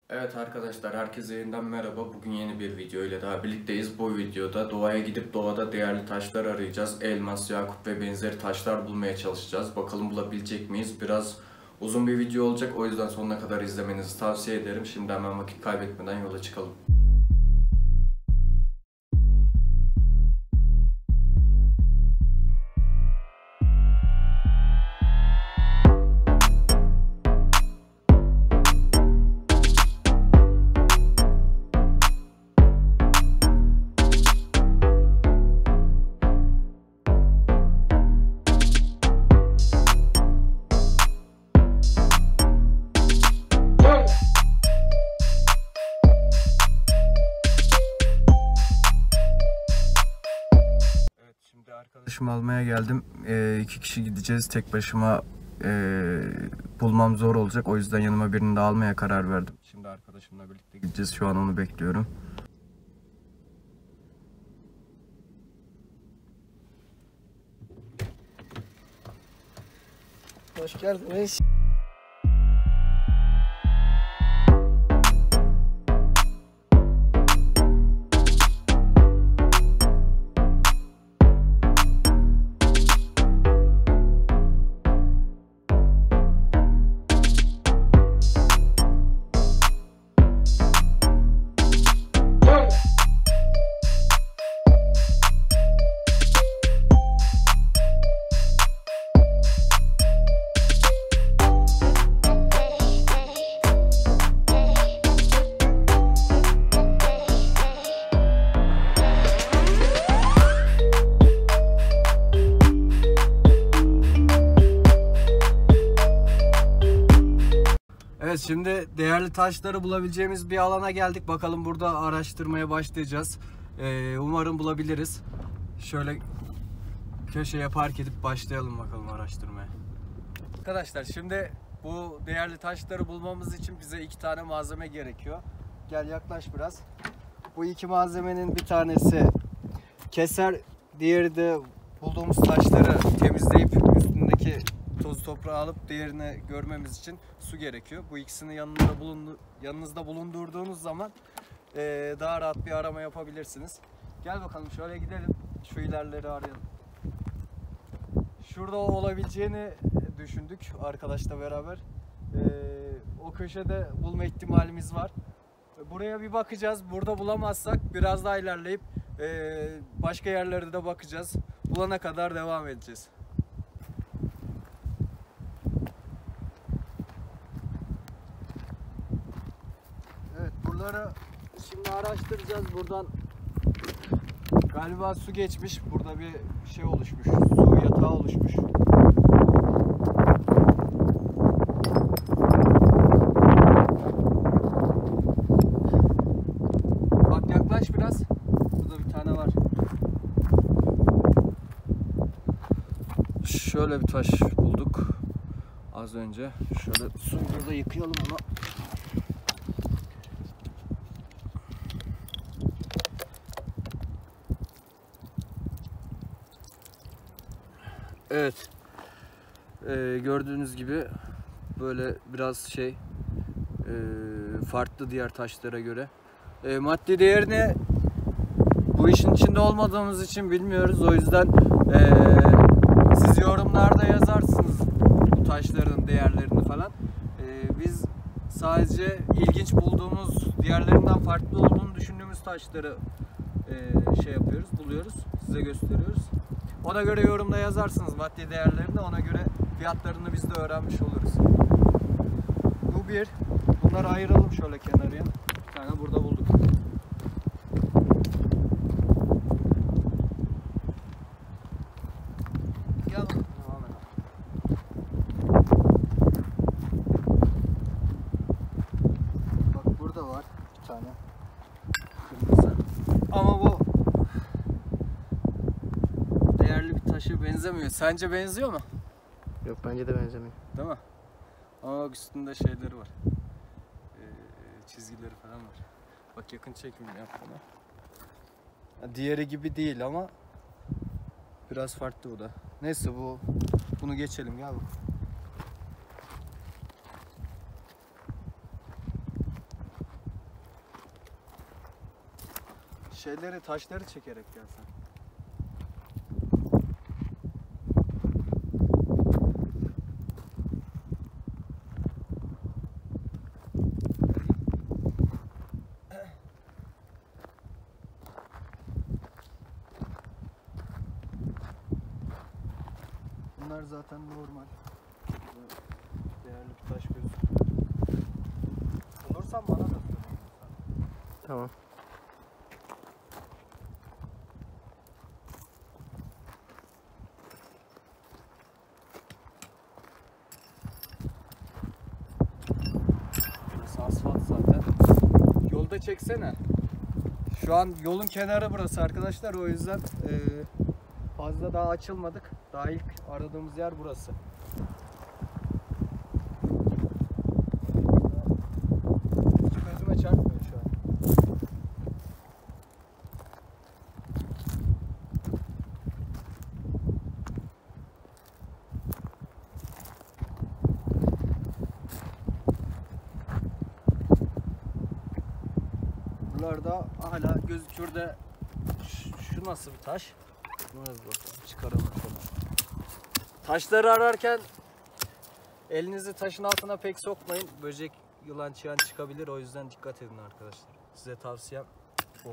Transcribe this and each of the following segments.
Evet arkadaşlar, herkese yeniden merhaba. Bugün yeni bir video ile daha birlikteyiz. Bu videoda doğaya gidip doğada değerli taşlar arayacağız. Elmas, yakut ve benzeri taşlar bulmaya çalışacağız. Bakalım bulabilecek miyiz? Biraz uzun bir video olacak. O yüzden sonuna kadar izlemenizi tavsiye ederim. Şimdi hemen vakit kaybetmeden yola çıkalım. Şimdi arkadaşımı almaya geldim. 2 kişi gideceğiz. Tek başıma bulmam zor olacak. O yüzden yanıma birini de almaya karar verdim. Şimdi arkadaşımla birlikte gideceğiz. Şu an onu bekliyorum. Hoş geldiniz. Evet, şimdi değerli taşları bulabileceğimiz bir alana geldik. Bakalım burada araştırmaya başlayacağız. Umarım bulabiliriz. Şöyle köşeye park edip başlayalım bakalım araştırmaya. Arkadaşlar, şimdi bu değerli taşları bulmamız için bize 2 tane malzeme gerekiyor. Gel yaklaş biraz. Bu 2 malzemenin bir tanesi keser, diğeri de bulduğumuz taşları temizleyip üstündeki toz toprağı alıp değerini görmemiz için su gerekiyor. Bu ikisini yanınızda bulundurduğunuz zaman daha rahat bir arama yapabilirsiniz. Gel bakalım, şöyle gidelim. Şu ilerleri arayalım. Şurada olabileceğini düşündük arkadaşla beraber. O köşede bulma ihtimalimiz var. Buraya bir bakacağız. Burada bulamazsak biraz daha ilerleyip başka yerlerde de bakacağız. Bulana kadar devam edeceğiz. Evet, buraları şimdi araştıracağız. Buradan galiba su geçmiş. Burada bir şey oluşmuş. Su yatağı oluşmuş. Bak, yaklaş biraz. Burada bir tane var. Şöyle bir taş bulduk az önce. Şöyle suyla da yıkayalım onu. Evet. Gördüğünüz gibi böyle biraz farklı diğer taşlara göre. Maddi değerini bu işin içinde olmadığımız için bilmiyoruz. O yüzden siz yorumlarda yazarsınız bu taşların değerlerini falan. Biz sadece ilginç bulduğumuz, diğerlerinden farklı olduğunu düşündüğümüz taşları buluyoruz, size gösteriyoruz. Ona göre yorumda yazarsınız maddi değerlerini, ona göre fiyatlarını biz de öğrenmiş oluruz. Bu bir. Bunları ayıralım şöyle kenarıya. Bir tane burada bulduk. Gel bakalım, devam edelim. Bak, burada var bir tane kırmızı. Ama bu değerli bir taşa benzemiyor. Sence benziyor mu? Yok, bence de benzemiyor. Değil mi? Ama bak, üstünde şeyleri var. Çizgileri falan var. Bak, yakın çekim yap bana. Diğeri gibi değil ama biraz farklı bu da. Neyse, bunu geçelim, gel bak. şeyleri, taşları çekerek gelsen. Bunlar zaten normal. Değerli bir taş gözüküyor. Bulursan bana da söyle. Tamam. Burası asfalt zaten. Yolda çeksene. Şu an yolun kenarı burası arkadaşlar. O yüzden fazla daha açılmadık. Daha ilk aradığımız yer burası. Hiç gözüme çarpmıyor şu an. Buralarda hala gözüküyor da şu nasıl bir taş? Buna bir bakalım, çıkaralım şunu. Taşları ararken elinizi taşın altına pek sokmayın. Böcek, yılan, çıyan çıkabilir. O yüzden dikkat edin arkadaşlar. Size tavsiyem bu.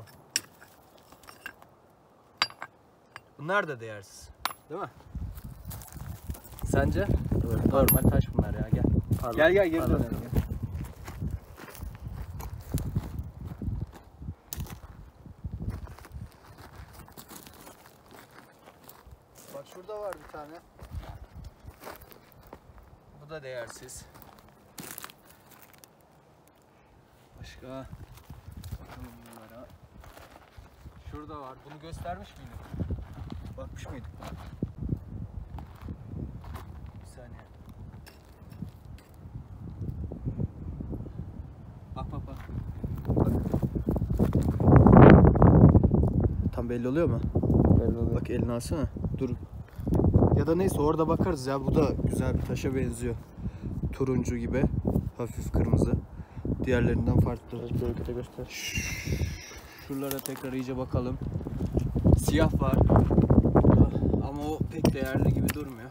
Bunlar da değersiz. Değil mi? Sence? Evet. Normal taş bunlar ya. Gel. Pardon. Gel geri Pardon. dönelim. Gel. Bak şurada var bir tane. Bu da değersiz. Başka? Bakalım bunlara. Şurada var. Bunu göstermiş miydim? Bakmış mıydık? Bir saniye. Bak bak bak. Bak. Tam belli oluyor mu? Belli oluyor. Bak elini alsana. Dur. Ya da neyse orada bakarız ya. Bu da güzel bir taşa benziyor. Turuncu gibi. Hafif kırmızı. Diğerlerinden farklı. Gölgede göster. Şuralara tekrar iyice bakalım. Siyah var. Ama o pek değerli gibi durmuyor.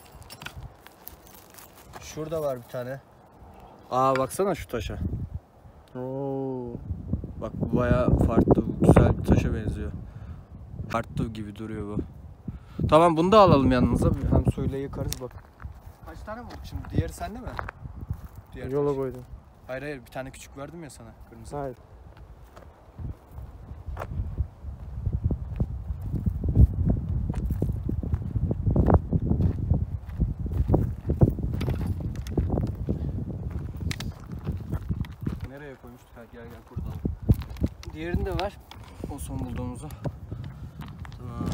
Şurada var bir tane. Aa baksana şu taşa. Oo. Bak bu bayağı farklı, güzel bir taşa benziyor. Farklı gibi duruyor bu. Tamam bunu da alalım yanımıza. Hem suyla yıkarız bak. Kaç tane bu? Şimdi diğeri sende mi? Diğer Yola taş. koydum. Hayır hayır bir tane küçük verdim ya sana kırmızı. Hayır. Nereye koymuştuk? Ha, gel burada. Diğerini de ver. O son bulduğumuzu. Tamam.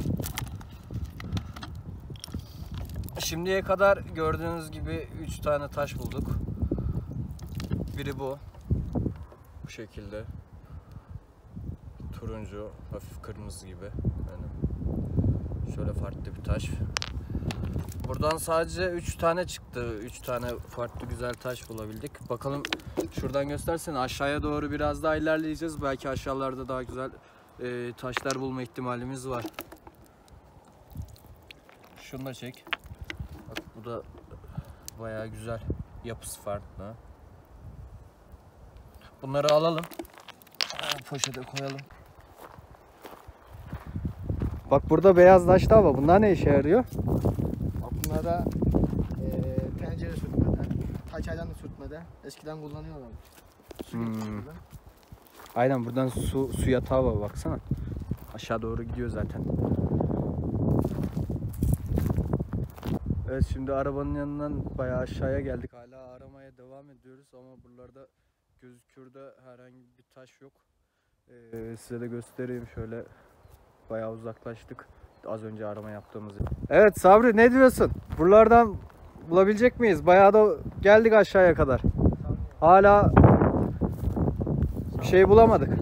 Şimdiye kadar gördüğünüz gibi 3 tane taş bulduk. Biri bu. Bu şekilde. Turuncu, hafif kırmızı gibi. Yani şöyle farklı bir taş. Buradan sadece 3 tane çıktı. 3 tane farklı güzel taş bulabildik. Bakalım şuradan göstersene. Aşağıya doğru biraz daha ilerleyeceğiz. Belki aşağılarda daha güzel taşlar bulma ihtimalimiz var. Şunu da çek. Bak bu da bayağı güzel. Yapısı farklı. Bunları alalım. Poşete koyalım. Bak burada beyaz taş da var. Bunlar ne işe yarıyor? Bak bunlar da pencere sürtmede, taç aylanı sürtmede eskiden kullanıyorlar. Aynen buradan su yatağı var baksana. Aşağı doğru gidiyor zaten. Evet şimdi arabanın yanından bayağı aşağıya geldik. Hala aramaya devam ediyoruz ama buralarda gözükürde herhangi bir taş yok. Size de göstereyim şöyle. Bayağı uzaklaştık. Az önce arama yaptığımız. Evet Sabri ne diyorsun? Buralardan bulabilecek miyiz? Bayağı da geldik aşağıya kadar. Hala bir şey bulamadık.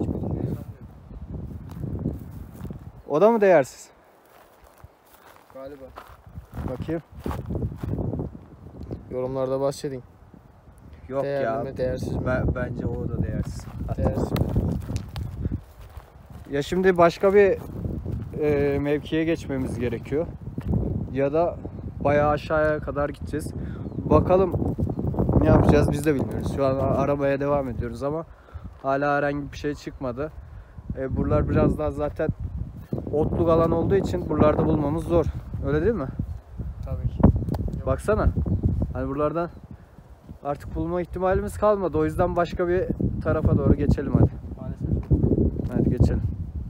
O da mı değersiz? Galiba. Bakayım. Yorumlarda bahsedin. Yok Değerli ya. mi, değersiz mi? Bence o da değersiz. Değersiz. Ya şimdi başka bir mevkiye geçmemiz gerekiyor. Ya da bayağı aşağıya kadar gideceğiz. Bakalım ne yapacağız biz de bilmiyoruz. Şu an aramaya devam ediyoruz ama hala herhangi bir şey çıkmadı. Buralar biraz daha zaten otluk alan olduğu için buralarda bulmamız zor. Öyle değil mi? Tabii ki. Baksana. Hani buralardan artık bulma ihtimalimiz kalmadı. O yüzden başka bir tarafa doğru geçelim hadi. Maalesef. Hadi geçelim.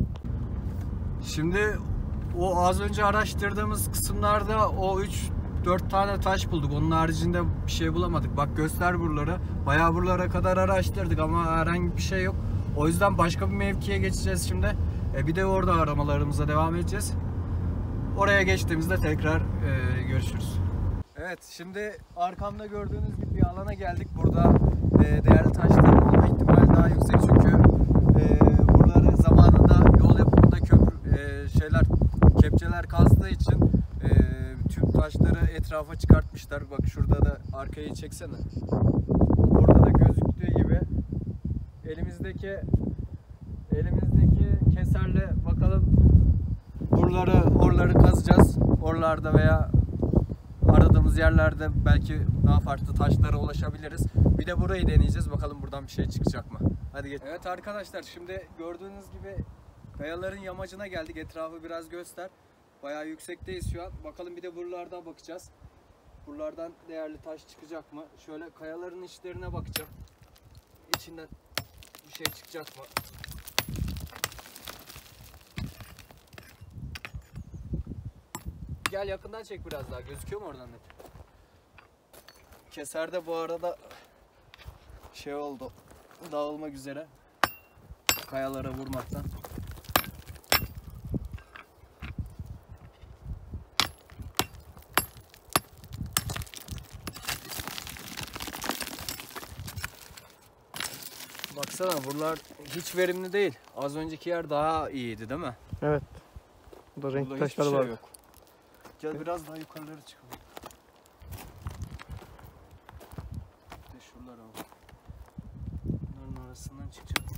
Şimdi o az önce araştırdığımız kısımlarda o 3-4 tane taş bulduk. Onun haricinde bir şey bulamadık. Bak göster buraları. Bayağı buralara kadar araştırdık ama herhangi bir şey yok. O yüzden başka bir mevkiye geçeceğiz şimdi. Bir de orada aramalarımıza devam edeceğiz. Oraya geçtiğimizde tekrar görüşürüz. Evet, şimdi arkamda gördüğünüz gibi bir alana geldik. Burada değerli taşların olma ihtimali daha yüksek çünkü buraları zamanında yol yapımında kepçeler kazdığı için tüm taşları etrafa çıkartmışlar. Bak şurada da arkayı çeksene. Orada da gözüktüğü gibi elimizdeki keserle bakalım oraları kazacağız. Oralarda veya aradığımız yerlerde belki daha farklı taşlara ulaşabiliriz. Bir de burayı deneyeceğiz. Bakalım buradan bir şey çıkacak mı? Hadi geç. Evet arkadaşlar, şimdi gördüğünüz gibi kayaların yamacına geldik. Etrafı biraz göster. Bayağı yüksekteyiz şu an. Bakalım bir de buralarda bakacağız. Buralardan değerli taş çıkacak mı? Şöyle kayaların içlerine bakacağım. İçinden bir şey çıkacak mı? Gel yakından çek biraz daha. Gözüküyor mu oradan net? Keserde bu arada şey oldu. Dağılmak üzere. Kayalara vurmaktan. Baksana buralar hiç verimli değil. Az önceki yer daha iyiydi değil mi? Evet. Burada renkli Burada taşlar hiçbir var. şey yok. Gel biraz daha yukarılara çıkalım. Bir de şuralara bak. Bunların arasından çıkacak.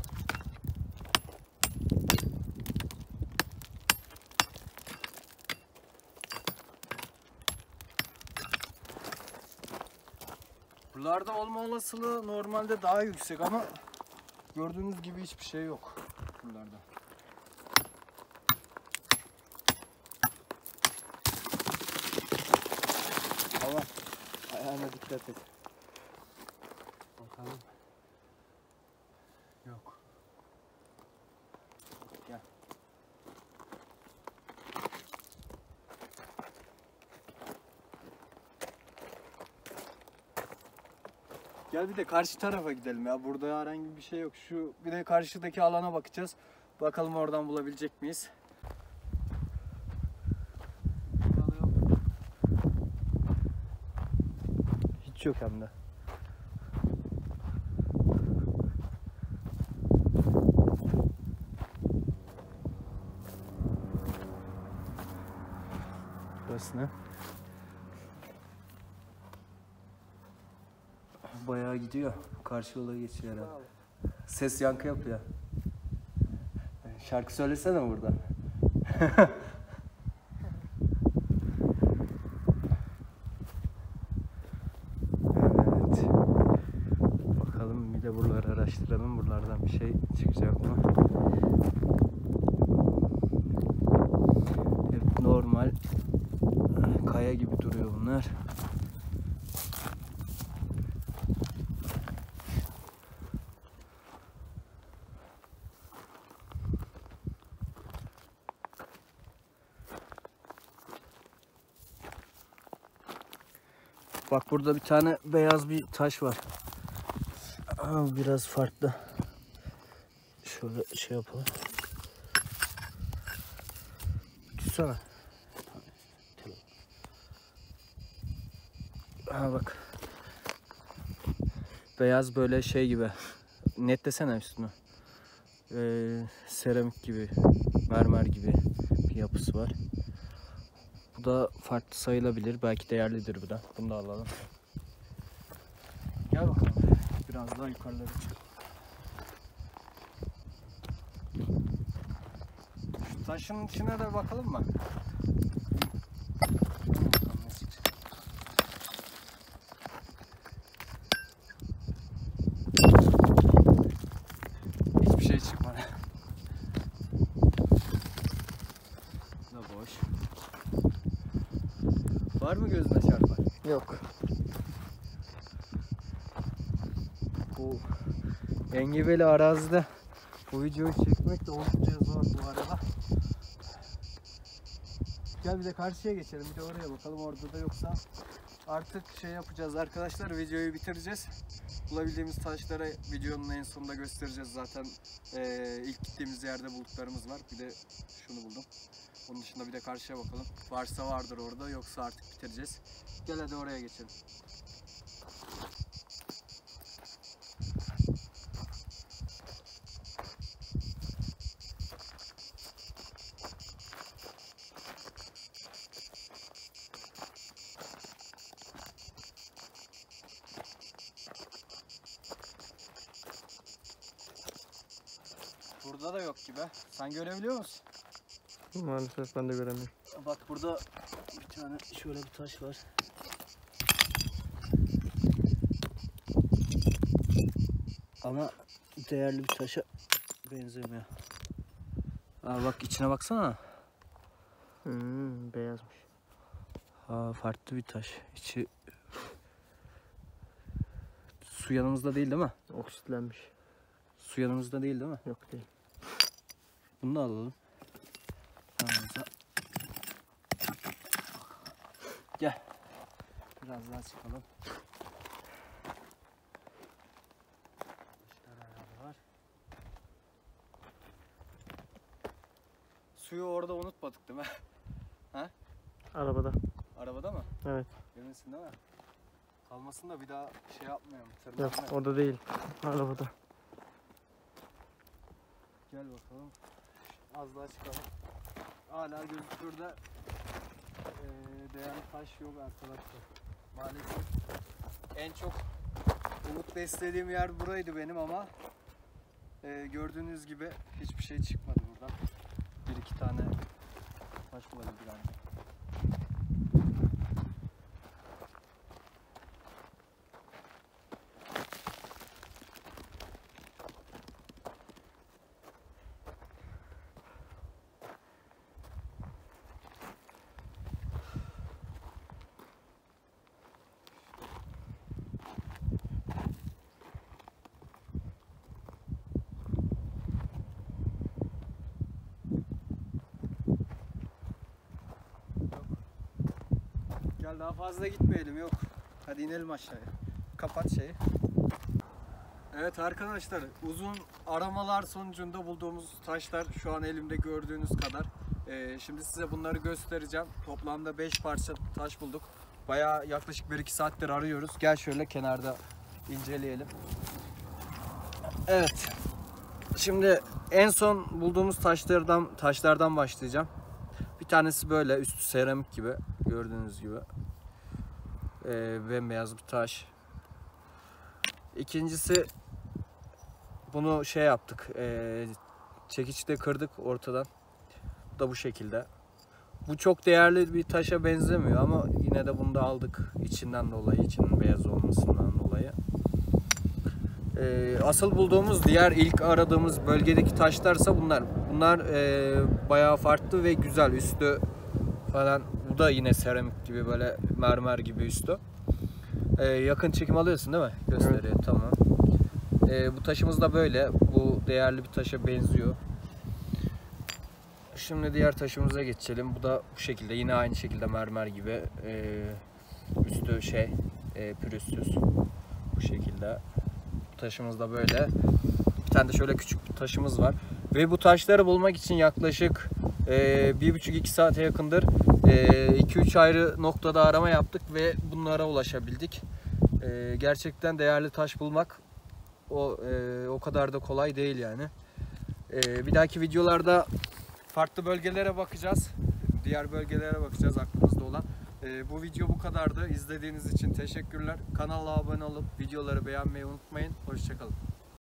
Buralarda olma olasılığı normalde daha yüksek ama gördüğünüz gibi hiçbir şey yok buralarda. Allah, ayağına dikkat et. Bakalım. Yok. Gel. Gel bir de karşı tarafa gidelim ya. Burada herhangi bir şey yok. Bir de karşıdaki alana bakacağız. Bakalım oradan bulabilecek miyiz? Hiç yok hem de. Burası ne? Bayağı gidiyor. Karşı yola geçiyor herhalde. Ses yankı yapıyor. Şarkı söylesene burada. Evet. Bakalım bir de buraları araştıralım. Buralardan bir şey çıkacak mı? Hep normal kaya gibi duruyor bunlar. Bak burada bir tane beyaz bir taş var. Biraz farklı. Şöyle şey yapalım. Tutsana. Bak. Beyaz böyle şey gibi. Netlesene üstünü. Seramik gibi, mermer gibi bir yapısı var. Bu da farklı sayılabilir. Belki değerlidir bu da. Bunu da alalım. Gel bakalım. Biraz daha yukarılara çık. Taşın içine de bakalım mı? Hiçbir şey çıkmadı. Bu da boş. Var mı gözüne çarpan? Yok. Bu engebeli arazide bu videoyu çekmek de oldukça zor bu arada. Gel bir de karşıya geçelim, bir de oraya bakalım orada da yoksa artık şey yapacağız arkadaşlar, videoyu bitireceğiz. Bulabildiğimiz taşları videonun en sonunda göstereceğiz zaten. İlk gittiğimiz yerde bulduklarımız var, bir de şunu buldum. Onun dışında bir de karşıya bakalım, varsa vardır orada, yoksa artık bitireceğiz. Gel hadi oraya geçelim. Burada da yok gibi. Sen görebiliyor musun? Maalesef ben de göremiyorum. Bak burada bir tane şöyle bir taş var. Ama değerli bir taşa benzemiyor. Aa bak içine baksana. Beyazmış. Aa farklı bir taş. İçi su yanımızda değil mi? Oksitlenmiş. Su yanımızda değil mi? Yok değil. Bunu da alalım. Yanımıza. Gel. Biraz daha çıkalım. Var. Suyu orada unutmadık değil mi? Ha? Arabada. Arabada mı? Evet. Eminsin değil mi? Kalmasın da bir daha şey yapmayalım. Yok Tırmanmayalım. orada değil. Arabada. Gel bakalım. Az daha çıkalım. Hala gözükürde değerli taş yok arkadaşlar. Maalesef en çok umut beslediğim yer buraydı benim ama gördüğünüz gibi hiçbir şey çıkmadı buradan. Bir iki tane taş bulabildik ancak. Gel daha fazla gitmeyelim, yok. Hadi inelim aşağıya. Kapat şeyi. Evet arkadaşlar, uzun aramalar sonucunda bulduğumuz taşlar şu an elimde gördüğünüz kadar. Şimdi size bunları göstereceğim. Toplamda 5 parça taş bulduk. Bayağı yaklaşık 1-2 saattir arıyoruz. Gel şöyle kenarda inceleyelim. Evet. Şimdi en son bulduğumuz taşlardan başlayacağım. Bir tanesi böyle üstü seramik gibi, gördüğünüz gibi. Bembeyaz bir taş. İkincisi, bunu şey yaptık, çekiçle kırdık ortadan. Bu da bu şekilde. Bu çok değerli bir taşa benzemiyor ama yine de bunu da aldık içinden dolayı, içinin beyaz olmasından dolayı. Asıl bulduğumuz, diğer ilk aradığımız bölgedeki taşlarsa bunlar. Bunlar bayağı farklı ve güzel, üstü falan. Bu da yine seramik gibi, böyle mermer gibi üstü. Yakın çekim alıyorsun değil mi? Gösteriyor. Evet. Tamam. Bu taşımız da böyle. Bu değerli bir taşa benziyor. Şimdi diğer taşımıza geçelim. Bu da bu şekilde. Yine aynı şekilde mermer gibi. Üstü pürüzsüz. Bu şekilde. Bu taşımız da böyle. Bir tane de şöyle küçük bir taşımız var. Ve bu taşları bulmak için yaklaşık 1,5-2 saate yakındır 2-3 ayrı noktada arama yaptık ve bunlara ulaşabildik. Gerçekten değerli taş bulmak o kadar da kolay değil yani. Bir dahaki videolarda farklı bölgelere bakacağız. Diğer bölgelere bakacağız aklımızda olan. Bu video bu kadardı. İzlediğiniz için teşekkürler. Kanala abone olup videoları beğenmeyi unutmayın. Hoşça kalın.